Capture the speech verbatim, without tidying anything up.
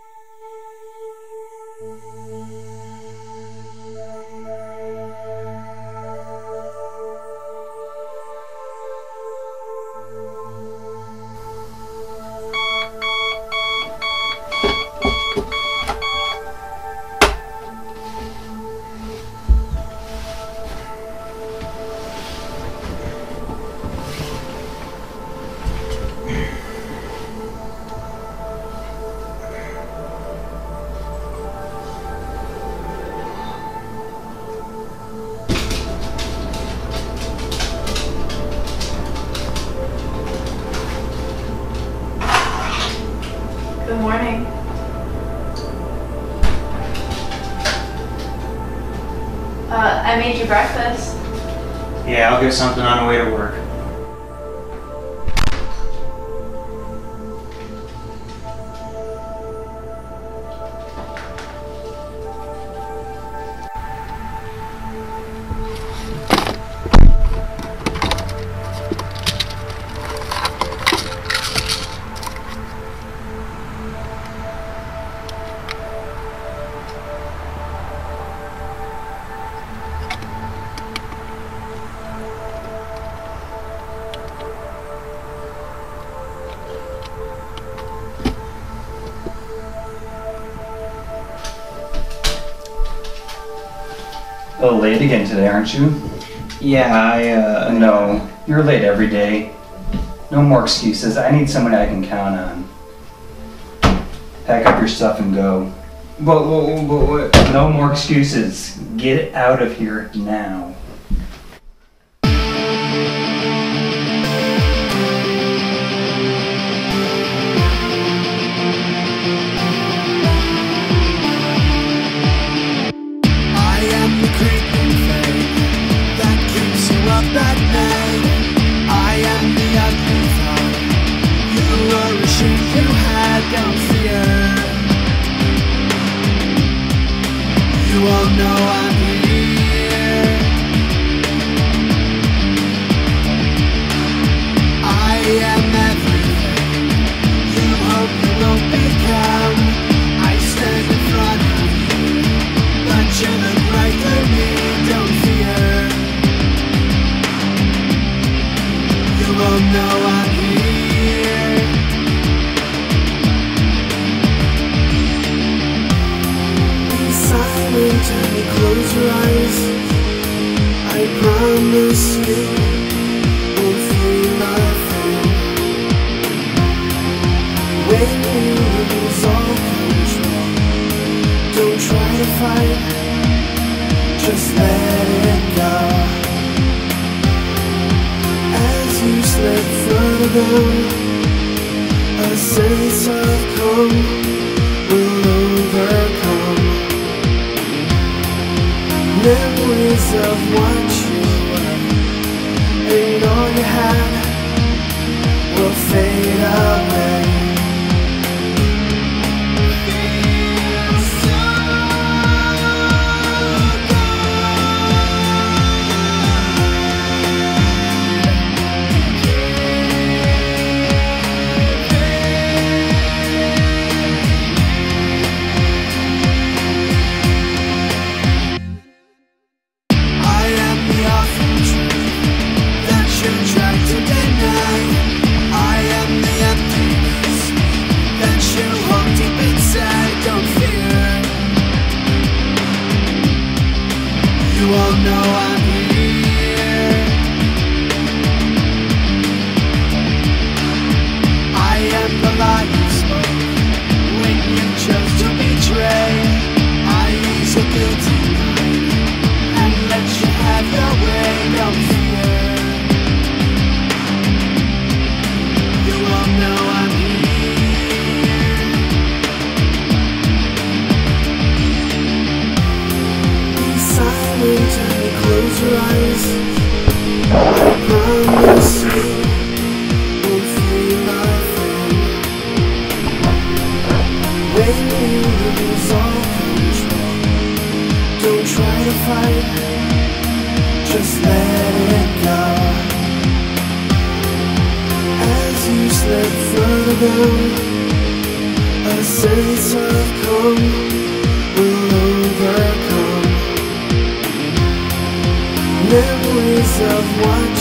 Good morning. Uh, I made you breakfast. Yeah, I'll get something on the way to work. A little late again today, aren't you? Yeah, I, uh... No, you're late every day. No more excuses. I need someone I can count on. Pack up your stuff and go. But, but, but what? No more excuses. Get out of here now. That night, I am the ugly thought. You were wishing you had no fear. You all know I'm here. I am everything you hope you won't become. I stand in front of you, but you look right through me. Don't fear. You all know I'm here. Be silent and close your eyes. I promise you won't feel nothing. When you lose all control, don't try to fight, just let it go. You slip further down, a sense of calm will overcome. Memories of what you were and all you had will fade away. You all know I'm here. I am the lie you spoke when you chose to betray. I ease a guilty mind and let you have your way. Don't fear. You all know I'm here. Be silent and close your eyes. I promise you won't feel nothing. When you lose all control, don't try to fight, just let it go. As you slip further down, a sense of calm will overcome memories of what